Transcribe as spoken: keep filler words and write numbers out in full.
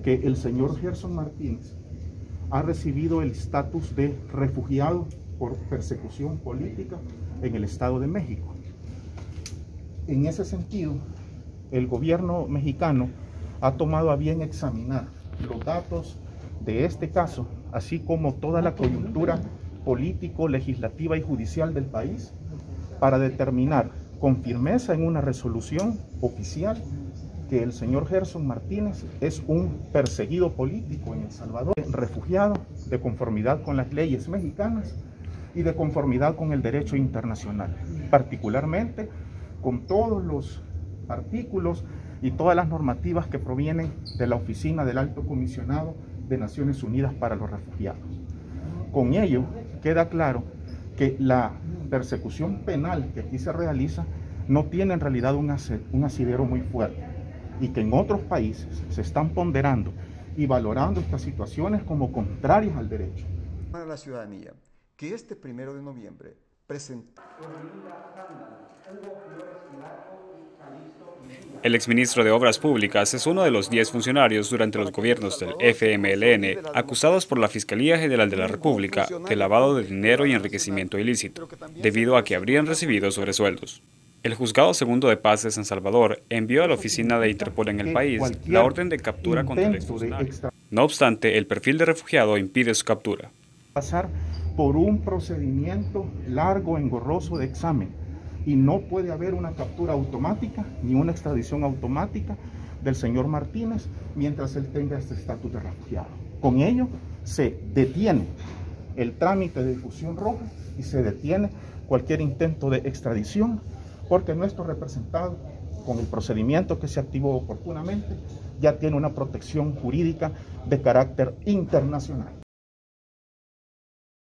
que el señor Gerson Martínez ha recibido el estatus de refugiado por persecución política en el Estado de México. En ese sentido, el gobierno mexicano ha tomado a bien examinar los datos de este caso, así como toda la coyuntura político, legislativa y judicial del país, para determinar con firmeza en una resolución oficial que el señor Gerson Martínez es un perseguido político en El Salvador, refugiado de conformidad con las leyes mexicanas y de conformidad con el derecho internacional, particularmente con todos los artículos y todas las normativas que provienen de la Oficina del Alto Comisionado de Naciones Unidas para los Refugiados. Con ello queda claro que la persecución penal que aquí se realiza no tiene en realidad un, un asidero muy fuerte y que en otros países se están ponderando y valorando estas situaciones como contrarias al derecho. A la ciudadanía que este primero de noviembre presentó. El exministro de Obras Públicas es uno de los diez funcionarios durante los gobiernos del F M L N acusados por la Fiscalía General de la República de lavado de dinero y enriquecimiento ilícito, debido a que habrían recibido sobresueldos. El Juzgado Segundo de Paz de San Salvador envió a la oficina de Interpol en el país la orden de captura contra el exfuncionario. No obstante, el perfil de refugiado impide su captura. Pasar por un procedimiento largo, engorroso de examen, y no puede haber una captura automática ni una extradición automática del señor Martínez mientras él tenga este estatus de refugiado. Con ello se detiene el trámite de difusión roja y se detiene cualquier intento de extradición, porque nuestro representado, con el procedimiento que se activó oportunamente, ya tiene una protección jurídica de carácter internacional.